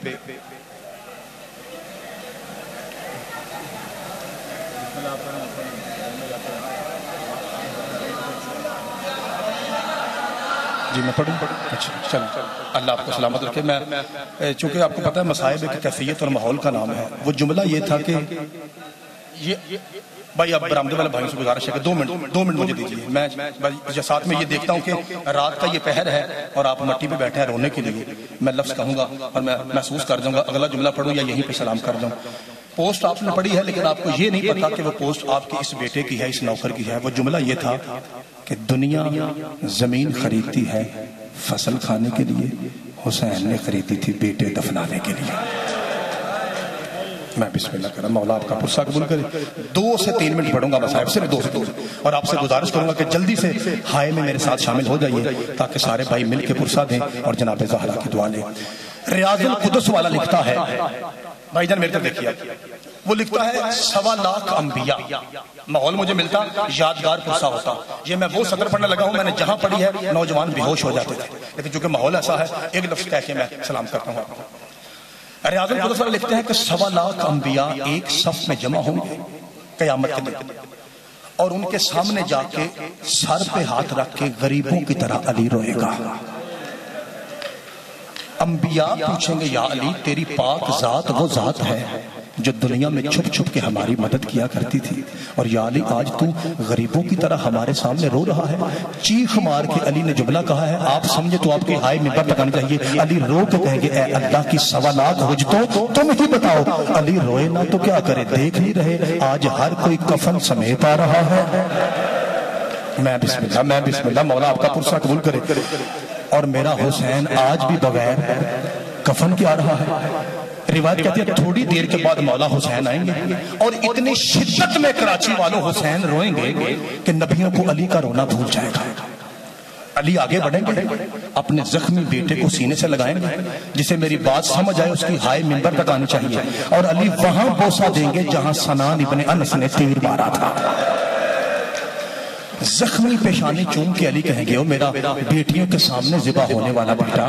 جی میں پڑھوں. اچھا چلیں, اللہ آپ کو سلامت رکھے. میں چونکہ آپ کو پتا ہے مصائب ایک کیفیت اور ماحول کا نام ہے. وہ جملہ یہ تھا کہ یہ بھائی آپ برآمدے والے بھائیوں سے گزارش ہے کہ 2 منٹ مجھے دیجیے. میں ساتھ میں یہ دیکھتا ہوں کہ رات کا یہ پہر ہے اور آپ مٹی پہ بیٹھے ہیں رونے کے لیے. میں لفظ کہوں گا اور میں محسوس کر جاؤں گا اگلا جملہ پڑھوں یا یہیں پہ سلام کر جاؤں. پوسٹ آپ نے پڑھی ہے لیکن آپ کو یہ نہیں پتا کہ وہ پوسٹ آپ کے اس بیٹے کی ہے, اس نوکر کی ہے. وہ جملہ یہ تھا کہ دنیا زمین خریدتی ہے فصل کھانے کے لیے, حسین نے خریدی تھی بیٹے دفنانے کے لیے. میں بسم اللہ کرم, مولا آپ کا پرسہ قبول کرے. 2 سے 3 منٹ پڑھوں گا مصاحب, صرف 2 سے 3, اور آپ سے گزارش کروں گا کہ جلدی سے ہائے میں میرے ساتھ شامل ہو جائیے تاکہ سارے بھائی مل کے پرسہ دیں اور جناب زہرا کی دعا لیں. ریاض القدس والا لکھتا ہے, بھائی جان میرے طرف دیکھیے, وہ لکھتا ہے 1.25 لاکھ انبیاء. ماحول مجھے ملتا یادگار پرسہ ہوتا. یہ میں وہ سطر پڑھنے لگا ہوں, میں نے جہاں پڑھی ہے نوجوان بے ہوش ہو جاتے تھے, لیکن چونکہ ماحول ایسا ہے ایک لفظ کہہ کے میں سلام کرتا ہوں. ریاض القدس والا لکھتے ہیں کہ 1.25 لاکھ انبیاء ایک صف میں جمع ہوں گے قیامت کے دن, اور ان کے سامنے جا کے سر پہ ہاتھ رکھ کے غریبوں کی طرح علی روئے گا. انبیاء پوچھیں گے یا علی تیری پاک ذات وہ ذات ہے جو دنیا میں چھپ چھپ کے ہماری مدد کیا کرتی تھی, اور یا علی آج تو غریبوں کی طرح ہمارے سامنے رو رہا ہے. چیخ مار کے علی نے جملہ کہا ہے, آپ سمجھے تو آپ کی ہائے ممبر لگانی چاہیے. علی رو کے کہیں گے اے اللہ کی 1.25 لاکھ حجتوں تم ہی بتاؤ. علی روئے نہ تو کیا کرے, دیکھ نہیں رہے آج ہر کوئی کفن سمیت آ رہا ہے. میں بسم اللہ, مولا آپ کا پرسہ قبول کرے. اور میرا حسین آج بھی بغیر کفن کے آ رہا ہے. روایت کہتی ہے تھوڑی دیر کے بعد مولا حسین آئیں گے, اور اتنی شدت میں کراچی والوں حسین روئیں گے کہ نبیوں کو علی کا رونا بھول جائے گا. علی آگے بڑھیں گے, اپنے زخمی بیٹے کو سینے سے لگائیں گے, جسے میری بات سمجھ آئے اس کی ہائے ممبر تک آنی چاہیے, اور علی وہاں بوسہ دیں گے جہاں سنان ابن انس نے تیر مارا تھا. زخمی پیشانی چوم کے علی کہیں گے او میرا بیٹیوں کے سامنے ذبح ہونے والا بیٹا,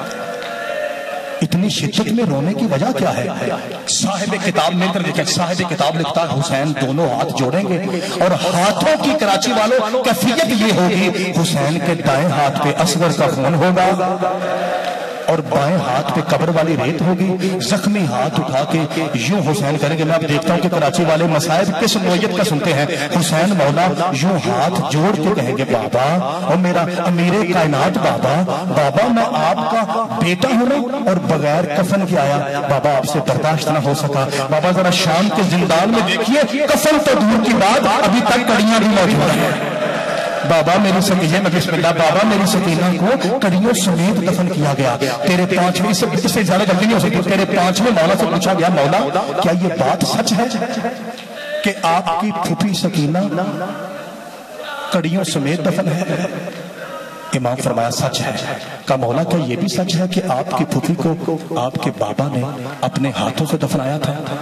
اتنی شدت میں رونے کی وجہ کیا ہے؟ صاحب کتاب میں صاحب کتاب لکھتا ہے حسین دونوں ہاتھ جوڑیں گے, اور ہاتھوں کی کراچی والوں کیفیت یہ ہوگی حسین کے دائیں ہاتھ پہ اصغر کا خون ہوگا اور بائیں ہاتھ پہ قبر والی ریت ہوگی. زخمی ہاتھ اٹھا کے یوں حسین کریں گے. میں اب دیکھتا ہوں کہ کراچی والے مصائب کس نوعیت کا سنتے ہیں. حسین مولا یوں ہاتھ جوڑ کے کہیں گے بابا اور میرا امیر کائنات بابا, بابا میں آپ کا بیٹا ہوں اور بغیر کفن کے آیا, بابا آپ سے برداشت نہ ہو سکا. بابا ذرا شام کے زندان میں دیکھیے, کفن تو دور کی بات ابھی تک کڑیاں بھی موجود ہیں. بابا میری سکینہ میں بسم اللہ, بابا میری سکینہ کو کڑیوں سمیت دفن کیا گیا. تیرے 5ویں اس سے زیادہ جلدی نہیں ہو سکتی. تیرے 5ویں مولا سے پوچھا گیا مولا کیا یہ بات سچ ہے کہ آپ کی پھوپھی سکینہ کڑیوں سمیت دفن ہے؟ امام فرمایا سچ ہے. کہا مولا کیا یہ بھی سچ ہے کہ آپ کی پھوپھی کو آپ کے بابا نے اپنے ہاتھوں سے دفنایا تھا؟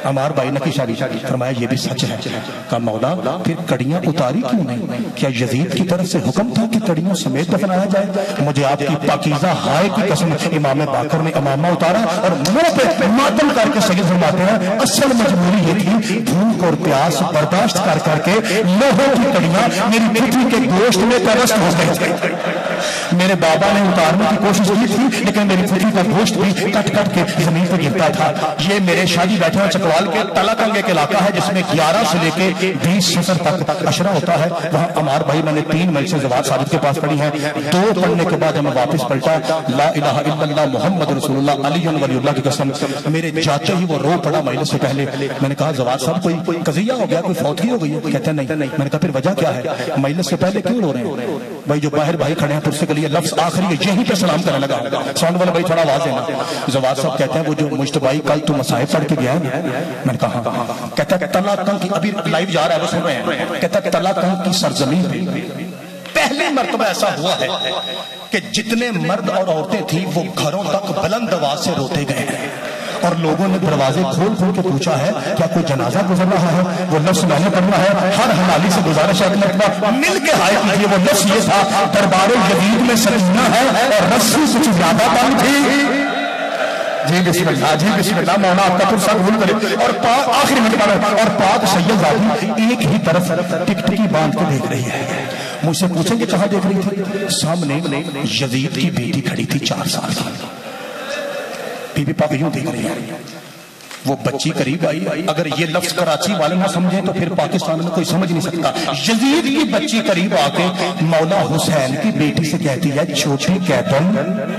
عمار بھائی نکی شادی فرمایا یہ بھی سچ ہے. کہا مولا پھر کڑیاں اتاری کیوں نہیں؟ کیا یزید کی طرف سے حکم تھا کہ کڑیوں سمیت دفنایا جائے؟ مجھے آپ کی پاکیزہ ہائے کی قسم امام باقر نے امامہ اتارا اور منہ پہ ماتم کر کے سید فرماتے ہیں اصل مجبوری یہ تھی بھوک اور پیاس برداشت کر کر کے لوہوں کی کڑیاں میری پتری کے گوشت میں پیوست ہو گئی. میرے بابا نے اتارنے کی کوشش کی تھی لیکن میری پتری کا گوشت بھی کٹ کٹ کے زمین پہ گرتا تھا. یہ میرے شادی بیٹھے ہیں چکوال کے تلا کنگ ایک علاقہ ہے جس میں 11 سے لے کے 20 سفر تک عشرہ ہوتا ہے. وہاں عمار بھائی میں نے 3 میل سے زوات ثابت کے پاس پڑھی ہیں. 2 پڑھنے کے بعد میں واپس پلٹا لا الہ الا اللہ محمد رسول اللہ علی ولی اللہ کی قسم. میرے جاتے ہی وہ رو پڑا مجلس سے پہلے. میں نے کہا زوات صاحب کوئی قضیہ ہو گیا، کوئی فوتگی ہو گئی ہے؟ کہتے ہیں نہیں. میں نے کہا پھر وجہ کیا ہے؟ مجلس سے پہلے کیوں رو رہے ہیں؟ بھائی جو باہر بھائی کھڑے ہیں پرسے کے لیے لفظ آخری ہے یہیں پہ سلام کرنے لگا. ساؤنڈ والا بھائی تھوڑا آواز دینا. زوات صاحب کہتے ہیں وہ جو مجتبائی کل تو مصائب پڑھ کے گیا ہے. میں نے کہا ہاں. کہتا ہے تلا کنگ کی ابھی لائیو جا رہا ہے وہ سن رہے ہیں. کہتا ہے تلا کنگ کی سرزمین پہ پہلی مرتبہ ایسا ہوا ہے کہ جتنے مرد اور عورتیں تھیں وہ گھروں تک بلند آواز سے روتے گئے ہیں اور لوگوں نے دروازے کھول کھول کے پوچھا ہے کیا کوئی جنازہ گزر رہا ہے؟ وہ لفظ میں نے پڑھنا ہے. ہر حلالی سے گزارش ہے مرتبہ مل کے ہائے کیجیے. وہ لفظ یہ تھا دربار یزید میں سکینہ ہے اور رسی کچھ زیادہ بند تھی. جی بسم اللہ، جی بسم اللہ. مولانا آپ کا پرسہ قبول کرے. اور آخری مرتبہ اور پاک سید زادی ایک ہی طرف ٹکٹکی باندھ کے دیکھ رہی ہے. مجھ سے پوچھیں کہ کہاں دیکھ رہی تھی؟ سامنے یزید کی بیٹی کھڑی تھی 4 سال کی. بی بی پاک یوں دیکھ رہی ہے. وہ بچی قریب آئی. اگر یہ لفظ کراچی والے نہ سمجھیں تو پھر پاکستان میں کوئی سمجھ نہیں سکتا. یزید کی بچی قریب آ کے مولا حسین کی بیٹی سے کہتی ہے چھوٹی کیتن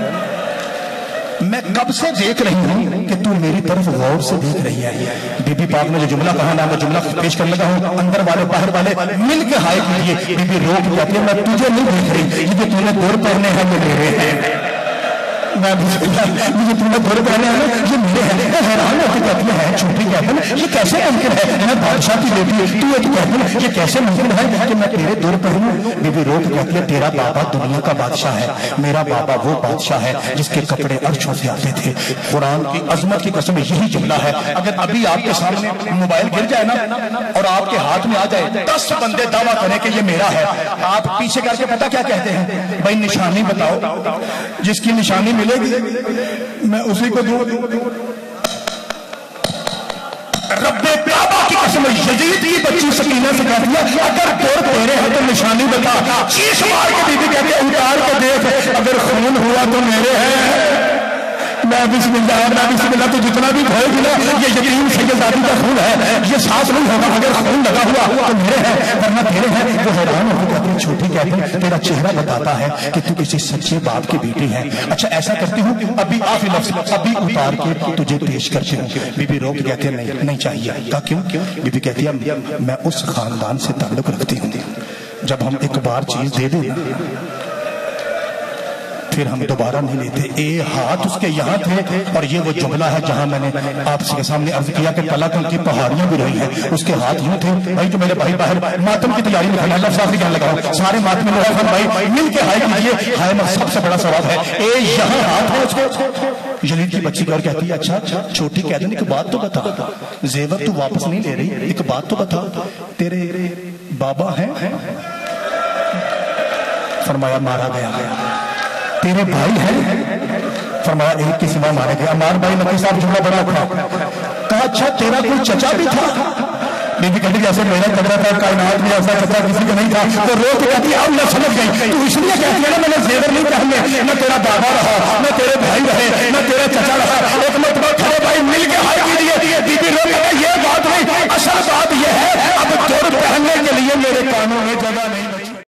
میں کب سے دیکھ رہی ہوں کہ تو میری طرف غور سے دیکھ رہی ہے. بی بی پاک نے جو جملہ کہا نا میں جملہ پیش کرنے لگا ہوں. اندر والے باہر والے مل کے ہائے کیجیے. بی بی رو کے کہتی ہے میں تجھے نہیں دیکھ رہی، یہ جو تم نے دور پہنے ہیں یہ میرے ہیں. میں مجھے تم نے دور پہنے ہیں یہ میرے ہیں. میں حیران ہوتی کہتی ہے چھوٹی کیتن یہ کیسے ممکن ہے؟ میں بادشاہ کی بیٹی تو ایک کیتن یہ کیسے ممکن ہے کہ میں تیرے دور پہنوں؟ بی بی رو کے کہتی ہے تیرا بابا دنیا کا بادشاہ ہے، میرا بابا وہ بادشاہ ہے جس کے کپڑے عرشوں سے آتے تھے. قرآن کی عظمت کی قسم یہی جملہ ہے. اگر ابھی آپ کے سامنے موبائل گر جائے نا اور آپ کے ہاتھ میں آ جائے 10 بندے دعویٰ کریں کہ یہ میرا ہے، آپ پیچھے کر کے پتہ کیا کہتے ہیں؟ بھائی نشانی بتاؤ، جس کی نشانی ملے گی میں اسی کو دوں. رب کعبہ کی قسم یزید کی بچی سکینہ سے کہتی ہے اگر دور تیرے ہیں تو نشانی بتا. چیخ مار کے بی بی کہتی ہے اتار کے دیکھ اگر خون ہوا تو میرے ہیں. میں بسم اللہ تو جتنا بھی بھائی گلا یہ یقین سید زادی کا خون ہے، یہ سانس نہیں ہوگا اگر خون لگا ہوا تو میرے ہیں ورنہ تیرے ہیں. وہ حیران ہو کے کہتی ہے چھوٹی کہتی ہے تیرا چہرہ بتاتا ہے کہ تو کسی سچے باپ کی بیٹی ہے. اچھا ایسا کرتی ہوں ابھی آخری لفظ ابھی اتار کے تجھے پیش کرتی ہوں. بی بی رو کے کہتی ہے نہیں چاہیے. کہا کیوں؟ بی بی کہتی ہے میں اس خاندان سے تعلق رکھتی ہوں جب ہم ایک بار چیز دے دیں پھر ہم دوبارہ نہیں لیتے. اے ہاتھ اس کے یہاں تھے اور یہ وہ جملہ ہے جہاں میں نے آپ کے سامنے عرض کیا کہ تلا کنگ کی پہاڑیاں بھی رہی ہیں اس کے ہاتھ یوں تھے. بھائی جو میرے بھائی باہر ماتم کی تیاری میں کھڑے اللہ صاحب کہنے لگا ہوں سارے ماتم میں لوگ بھائی مل کے ہائے کیجیے. ہائے میں سب سے بڑا ثواب ہے. اے یہاں ہاتھ ہے اس کے. یزید کی بچی اور کہتی ہے اچھا چھوٹی کہہ دیں ایک بات تو بتا، زیور تو واپس نہیں لے رہی، ایک بات تو بتا تیرے بابا ہیں؟ فرمایا مارا گیا. تیرے بھائی ہیں؟ فرمایا ایک کی سوا مارے گیا. عمار بھائی نبی صاحب جملہ بڑا اٹھا. کہا اچھا تیرا کوئی چچا بھی تھا؟ بی بی کہتی جیسے میرا قدرہ تھا کائنات میں ایسا چچا کسی کا نہیں تھا. تو رو کے کہتی اب میں سمجھ گئی تو اس لیے کہتی ہے نا میں نے زیور نہیں پہنے، نہ تیرا بابا رہا نہ تیرے بھائی رہے نہ تیرا چچا رہا. ایک مرتبہ کھڑے بھائی مل کے ہائے کیجیے. بی بی رو کہتی یہ بات نہیں، اصل بات یہ ہے اب دور پہننے کے لیے میرے کانوں میں جگہ نہیں.